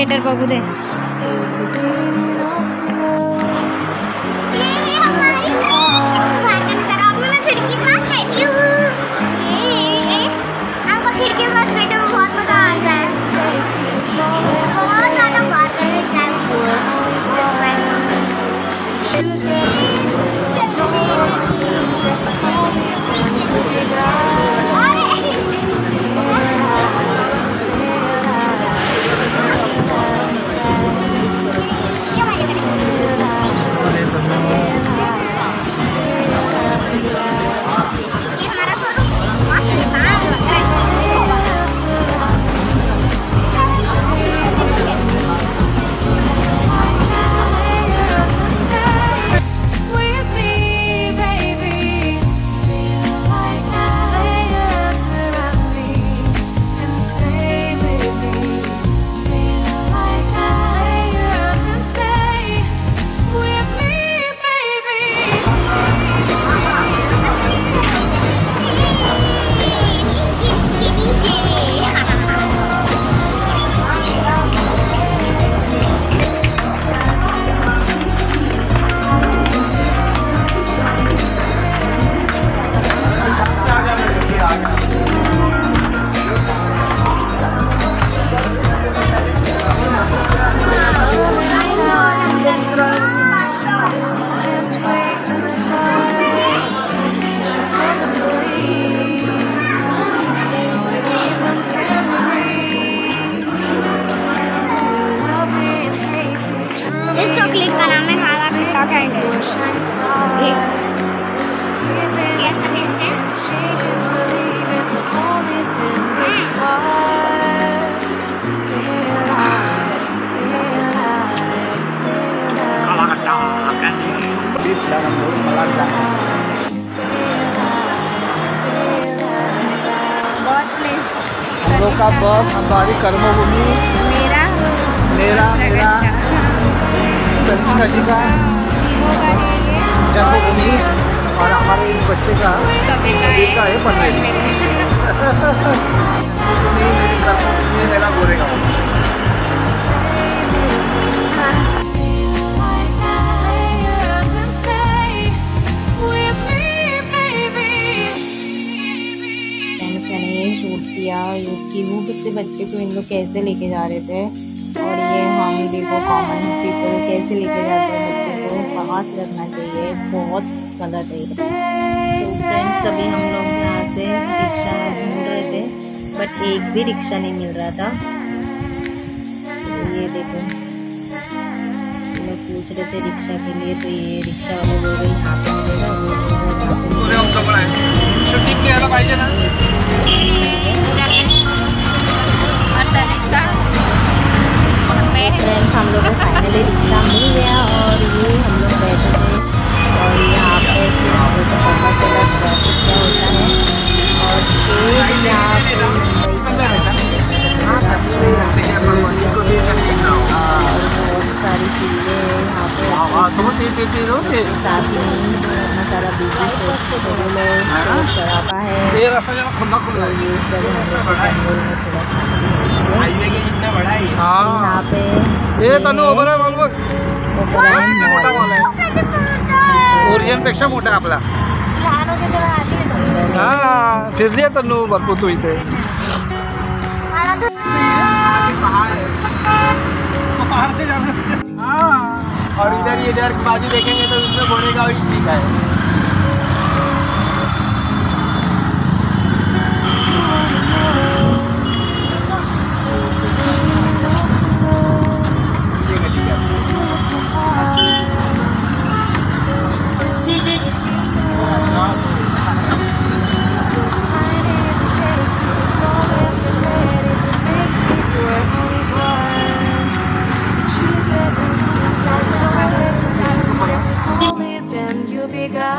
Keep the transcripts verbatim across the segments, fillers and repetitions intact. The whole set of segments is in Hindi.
इधर बबू दे। हम लोग का बस हमारी कर्मभूमि मेरा मेरा मेरा संजना जी का जन्मभूमि और हमारे इस बच्चे का कबीर का है पनवेल। मेरी कर्मभूमि मेरा गोरेगांव। शूट किया क्यूट से बच्चे को इन लोग कैसे लेके जा रहे थे, और ये हम देखो कॉमन पीपल कैसे लेके जाते हैं बच्चे को, कहाँ से रखना चाहिए, बहुत गलत है। तो फ्रेंड्स अभी हम लोग यहाँ से रिक्शा ढूंढ रहे थे बट एक भी रिक्शा नहीं मिल रहा था। तो ये देखो लोग पूछ रहे थे रिक्शा के लिए, तो ये रिक्शा वाले लोग यहाँ पे मिलेगा, वो फ्रेंड्स हम लोग को फाइनली रिक्शा मिल गया और ये हम लोग बैठे थे और यहाँ पे फिर हम लोग को पता चला ट्रैफिक क्या होता है और फिर यहाँ पे बहुत सारी चीज़ें यहाँ पे साथ में मसाला बीजी शराबा है, ये सब हमें में थोड़ा शांति है। यहाँ पे ये ओरियन पेक्षा मोठा आपला हाँ फिरली आहे तनु भरपूर तू इथे। और इधर इधर की बाजू देखेंगे तो इसमें गोरेगांव ही लिखा है। You be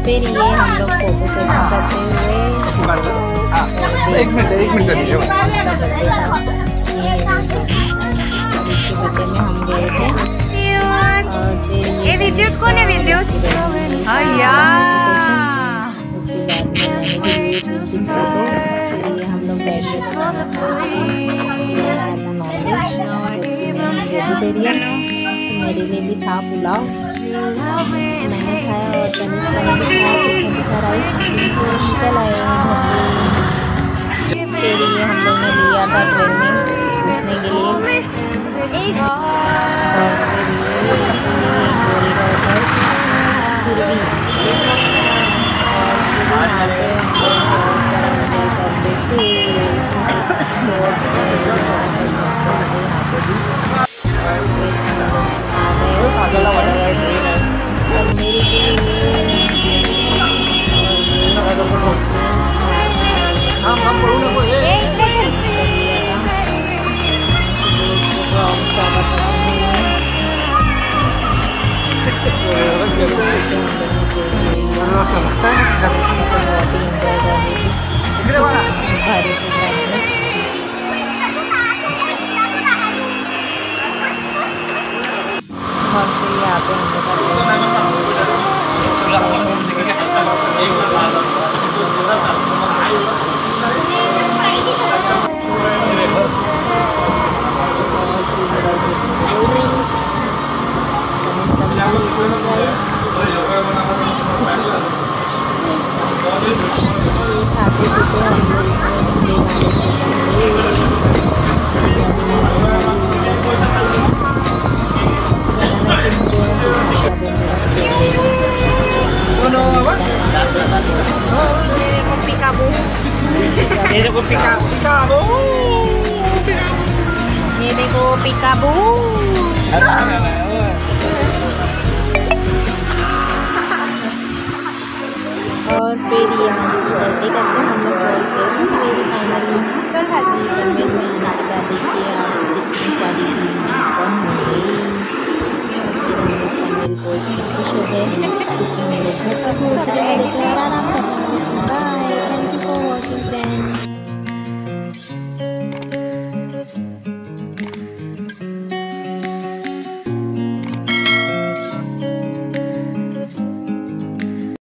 फिर ये हम लोग फोटो सेशन करते हुए एक मिनट एक मिनट दीजिए। इसका बर्थडे था, ये इसके बर्थडे में हम गए थे। और फिर ये वीडियो कौन है वीडियो? उसके बाद में मैंने भी लिए थी उनकी फोटो। फिर ये हम लोग बैठे थे खाना खाने। ये है अपना नॉनवेज, जबकि मैं वेजिटेरियन हूँ, तो मेरे लिए भी था पुलाव, मैंने खाया और तनिष्का ने भी खाया। किसने दिखा राइस कल आए हैं घर पे। फिर ये हम लोग ने लिया था ट्रेन में घुसने के लिए। और फिर ये गोरेगांव पर सुरभि। और फिर यहाँ पे हम लोग बहुत सारा डे करते थे, बहुत यहाँ पे भी। आ गए और मेरे को हम हम बोलूँ वो है ज़्यादा पसंद नहीं है। ऐसा लगता है बहुत ही इंजॉय कर रही थी भारी के साथ में। और फिर यहाँ पे हम लोग खाते पीते हम लोग ये देखो पिका पिकाबू, ये देखो पिकाबू।